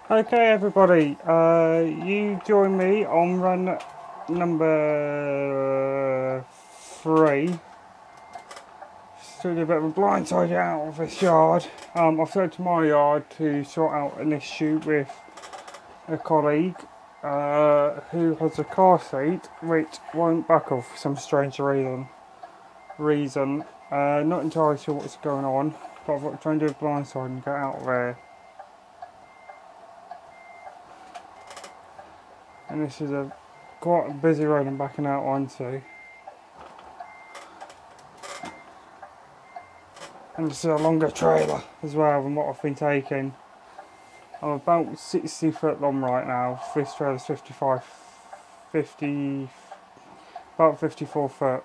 Okay everybody, you join me on run number 3. Just doing a bit of a blindside out of this yard. I've said to my yard to sort out an issue with a colleague who has a car seat which won't buckle for some strange reason. Not entirely sure what's going on, but I've got to try and do a blindside and get out of there. And this is quite a busy road I'm backing out onto. And this is a longer trailer as well than what I've been taking. I'm about 60 foot long right now. This trailer's about 54 foot.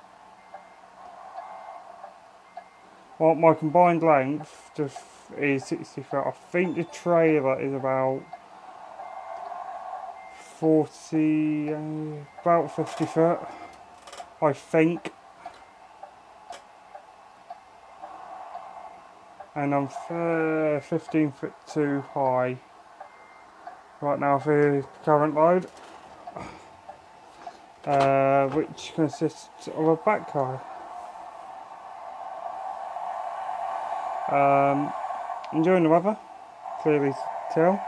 Well, my combined length is 60 foot. I think the trailer is about about 50 foot, I think. And I'm 15 foot too high right now for the current load, which consists of a backhoe. Enjoying the weather, clearly tell.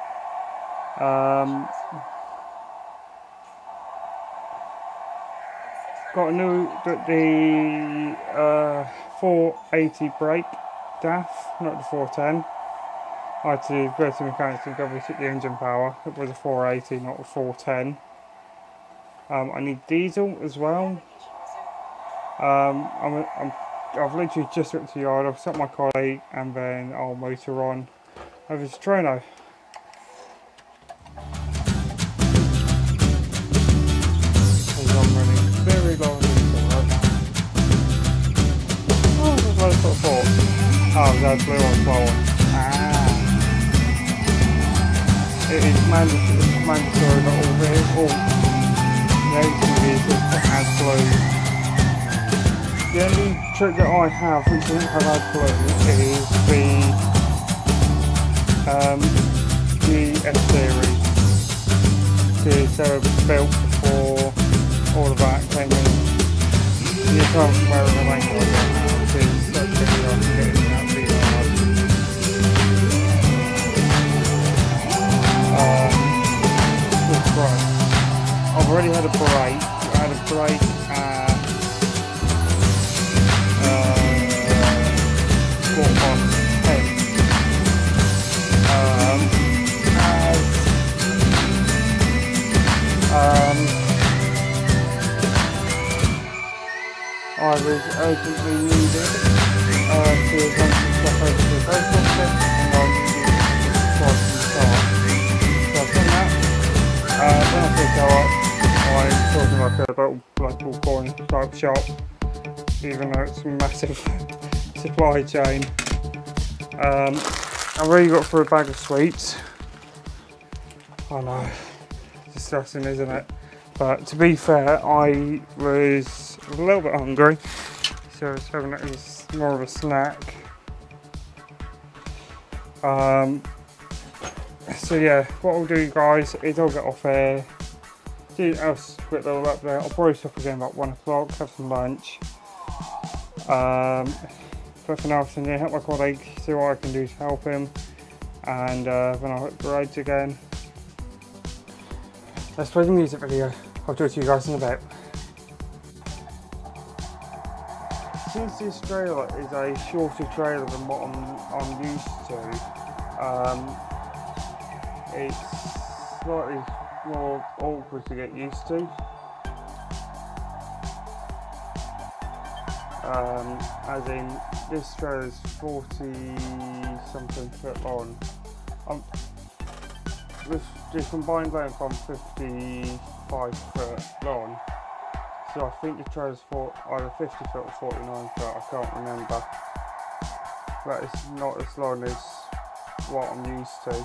Got a new the 480 brake DAF, not the 410. I had to go to the mechanics and double check the engine power. It was a 480, not a 410. I need diesel as well. I've literally just got to the yard. I've set my colleague and then I'll motor on over to Toronto. Very long right now. Oh, there's what I sort of thought. Oh, that's blue on floor. It is mandatory that all the vehicles that have blue. The only trick that I have which doesn't have AdBlue is the S-Series. Because they were built before all of that came in. You can't wear the lane right now because that's really hard to get in and out of the yard. Right. I've already had a break. I had a break at 10. I was urgently needed to run some stuff over to the post office, and I needed to start some start. So I've done that. When I first go up, I'm talking like a little local coin type shop, even though it's a massive supply chain. I've already got through a bag of sweets. I know, it's disgusting, isn't it? But to be fair, I was a little bit hungry, so I was having it as more of a snack. So yeah, what I'll do, guys, is I'll get off here, do a quick little update. I'll probably stop again about 1 o'clock, have some lunch. But for now, I'm going to help my colleague, see what I can do to help him, and then I'll hit the roads again. Let's play the music video. I'll talk to you guys in a bit. Since this trailer is a shorter trailer than what I'm used to, it's slightly more awkward to get used to. As in, this trailer is 40 something foot long. With the combined length, I'm 55 foot long, so I think the trailer's either 50 foot or 49 foot, I can't remember. But it's not as long as what I'm used to.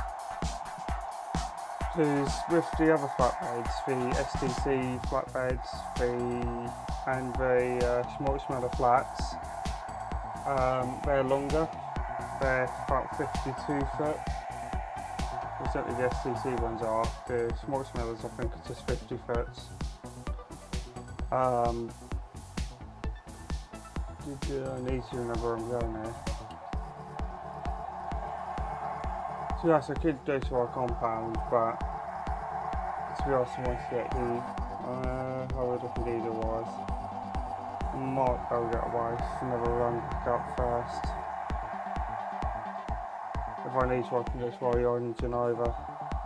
Because with the other flatbeds, the STC flatbeds, and the smaller flats, they're longer. They're about 52 foot. certainly the STC ones are. The small smellers I think are just 50 foot. I need to remember where I'm going here. So yes, I could go to our compound, but to be honest, I want to get the how would I indeed otherwise. I might go get away, never run back up first. If I need to, I can go to our yard in Genova.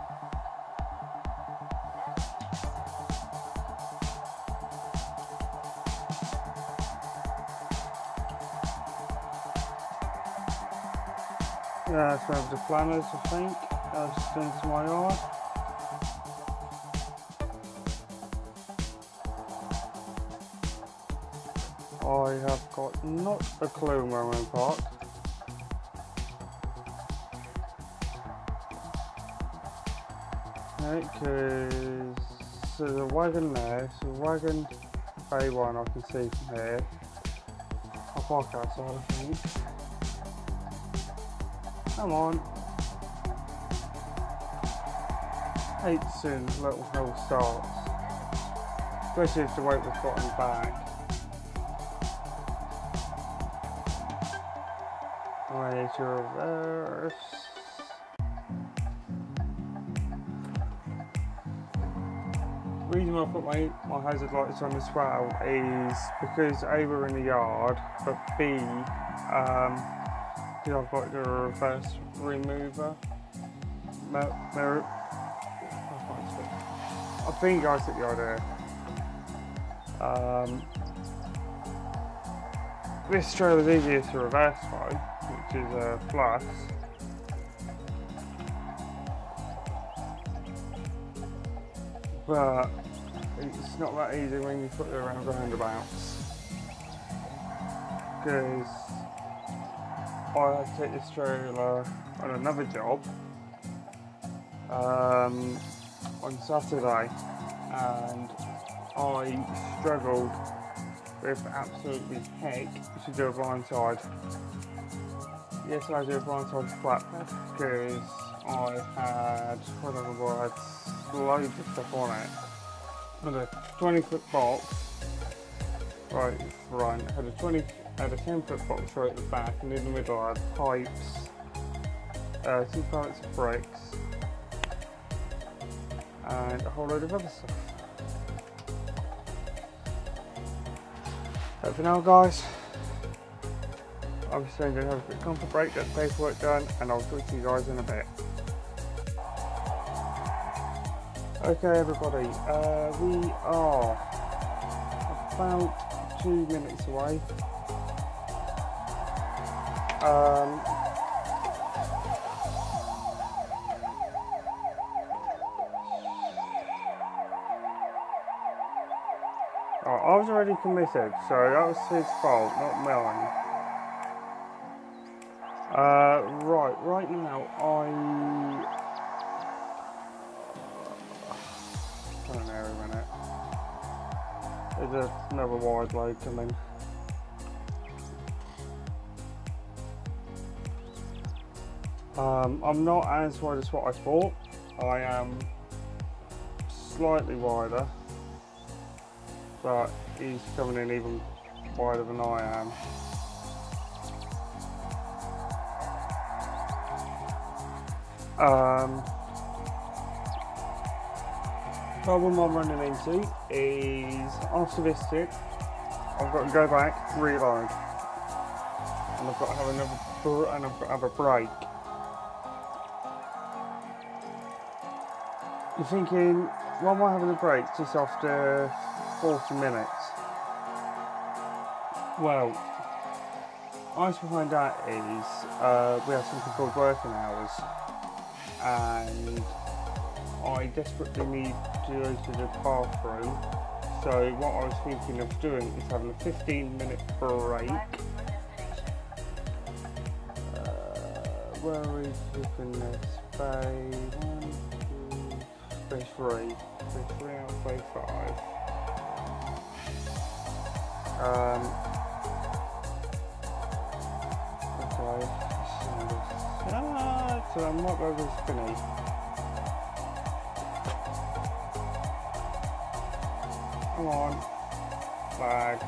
Yeah, that's one of the planners, I think. Just into my yard. I have got not a clue where I'm going to park. Because there's a wagon there, so wagon A1 I can see from here. I'll park outside, I think. Come on. Hate soon little hill starts. Especially if the weight was gotten back. I need to reverse. The reason I put my hazard lights on as well is because A, we're in the yard, but B, I've got the reverse remover mirror. I think I get the idea. This trailer is easier to reverse though, which is a plus. But it's not that easy when you put it around roundabouts. Because I had to take this trailer on another job on Saturday, and I struggled with absolutely heck to do a blindside. Yes, I do a blindside flatbed because I had loads of stuff on it. I had a 20-foot box right in front, I had a 10-foot box right at the back, and in the middle I had pipes, 2 pallets of bricks, and a whole load of other stuff. But for now, guys, obviously I'm going to have a quick comfort break, get the paperwork done, and I'll talk to you guys in a bit. Okay everybody, we are about 2 minutes away. I was already committed, so that was his fault, not mine. Right now I don't know, a minute. There's another wide load coming. I'm not as wide as what I thought. I am slightly wider, but he's coming in even wider than I am. Problem I'm running into is after this tip, I've got to go back, reload, and I've got to have a break. You're thinking, why am I having a break just after 40 minutes? Well, honest behind that is we have something called working hours, and I desperately need to go to the bathroom. So what I was thinking of doing is having a 15-minute break. Where is looking this? Bay 1, 2, Bay 3. Bay 3 out of Bay 5. Okay. So I might go with spinny. Come on. Flag.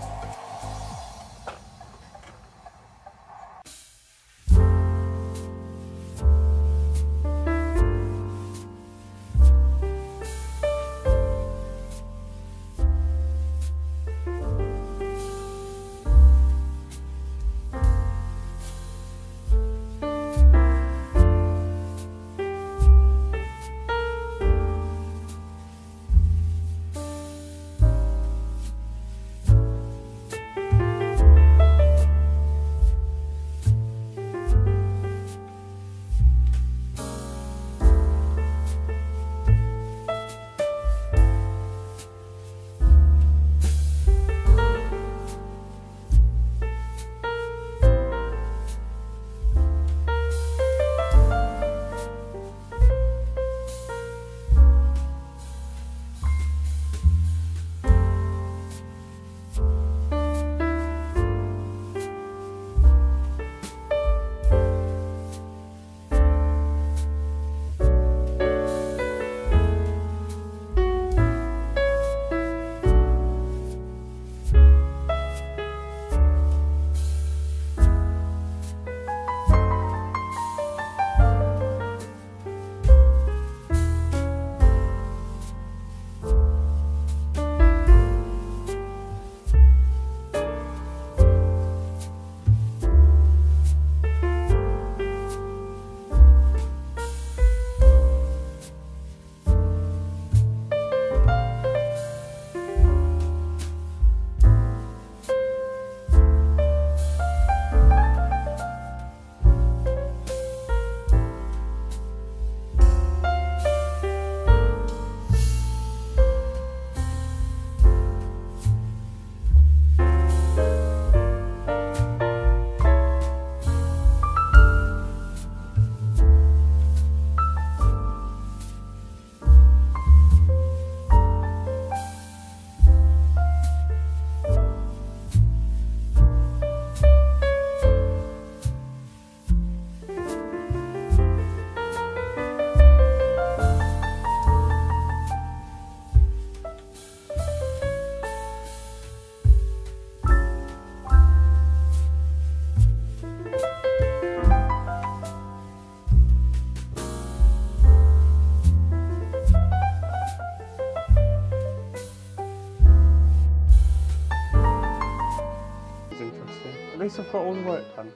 At least I've got all the work done.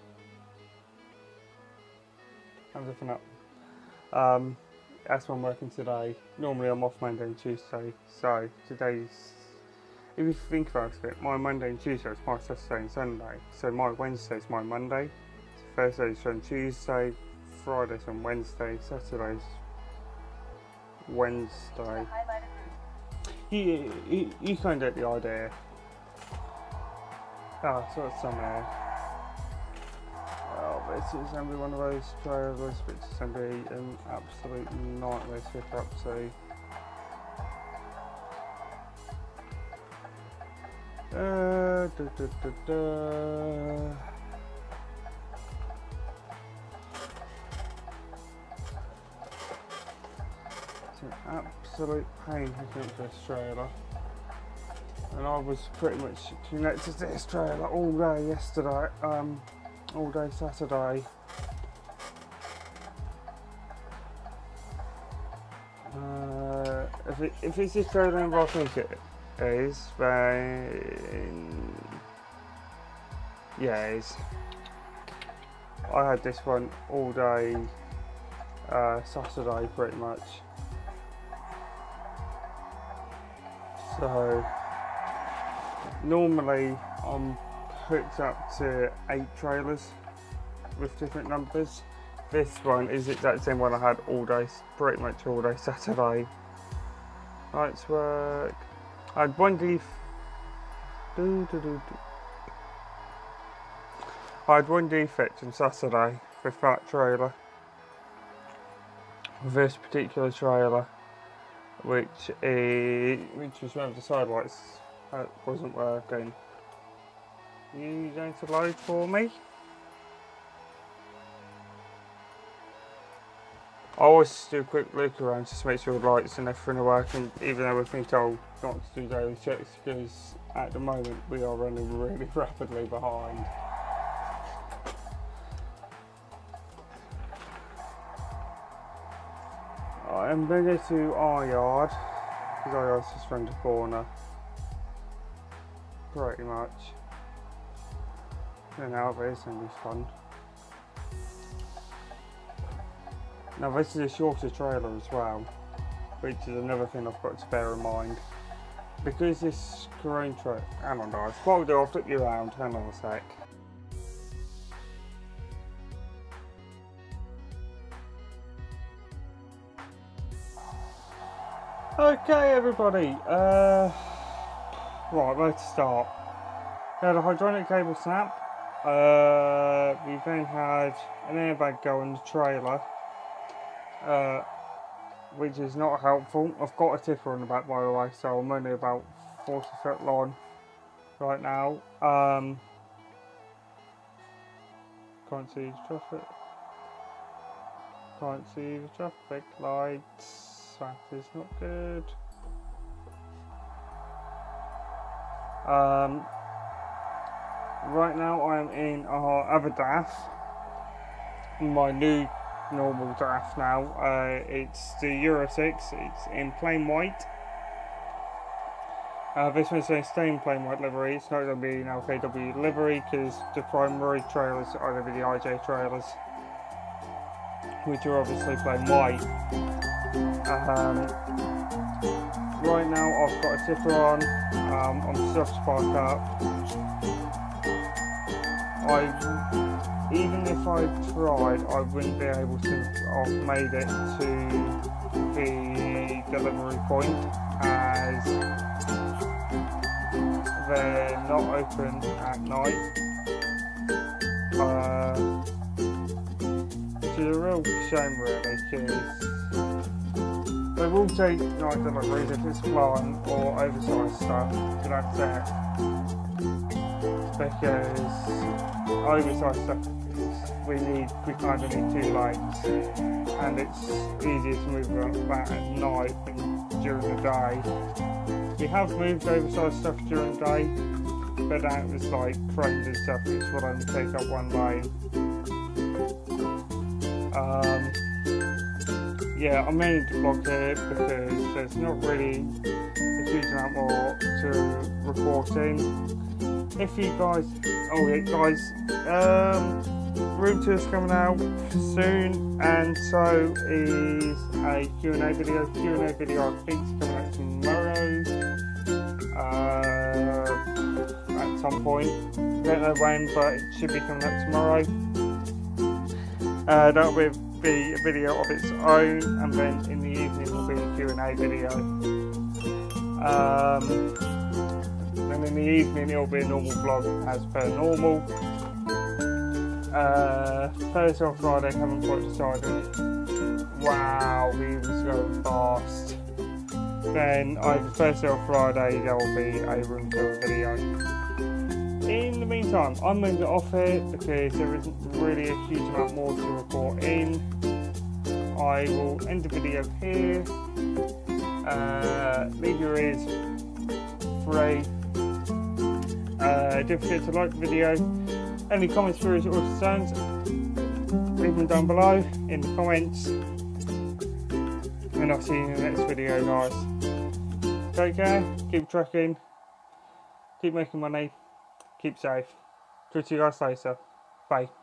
Everything up. That's why I'm working today. Normally I'm off Monday and Tuesday, so today's, if you think about it, my Monday and Tuesday is my Saturday and Sunday. So my Wednesday is my Monday, Thursday's on Tuesday, Friday's on Wednesday, Saturday's Wednesday. You kind of get the idea. Oh, so it's somewhere. Oh, this is going to be one of those trailers which is going to be an absolute nightmare to pick up to. It's an absolute pain picking up this trailer. And I was pretty much connected to this trailer all day yesterday, all day Saturday. If it's this trailer I think it is, then yeah, it is. I had this one all day Saturday pretty much. So normally I'm hooked up to 8 trailers with different numbers. This one is the exact same one I had all day, pretty much all day Saturday. Lights work. I had one I had one defect on Saturday with that trailer. With this particular trailer, which was one of the side lights that wasn't working. You going to load for me? I always do a quick look around just to make sure the lights and everything are working, even though we've been told not to do daily checks, because at the moment we are running really rapidly behind. I'm going to go to our yard, because our yard's just around the corner, pretty much. And out there, it's going to be fun. Now this is a shorter trailer as well, which is another thing I've got to bear in mind. Because this screen trailer, hang on guys, what I'll do, I'll flip you around, hang on a sec. Okay everybody, right, where to start? We had a hydraulic cable snap, we then had an airbag go in the trailer, which is not helpful. I've got a tipper on the back by the way, so I'm only about 40 foot long right now. Can't see the traffic. Can't see the traffic lights. That is not good. Right now I am in our other DAF, my new normal DAF now. It's the Euro 6, it's in plain white. This one's going to stay in plain white livery, it's not going to be an LKW livery because the primary trailers are going to be the IJ trailers, which are obviously plain white. Right now I've got a tipper on, I'm soft spark up. Even if I tried, I wouldn't be able to have made it to the delivery point as they're not open at night. Which is a real shame really, because they will take night deliveries if it's flying or oversized stuff, but that's it. Because oversized stuff, we kind of need 2 lanes, and it's easier to move that at night than during the day. We have moved oversized stuff during the day, but that was like cranes and stuff, which will only take up 1 lane. Yeah, I'm mainly to vlog here because there's not really a huge amount more to report in. If you guys, oh yeah guys, room tour is coming out soon, and so is a Q&A video. Q&A video I think is coming out tomorrow, at some point. Don't know when, but it should be coming out tomorrow. That'll be a video of its own, and then in the evening will be a Q&A video. And in the evening it'll be a normal vlog as per normal. Thursday or Friday, haven't quite decided. Wow, he was going fast. Then either Thursday or Friday there will be a room tour video. In the meantime, I'm moving it off here because there isn't really a huge amount more to report in. I will end the video here. Leave your ears free. Don't forget to like the video. Any comments, queries, or concerns, leave them down below in the comments. And I'll see you in the next video, guys. Take care, keep trekking, keep making money, keep safe. Talk to you guys later. Bye.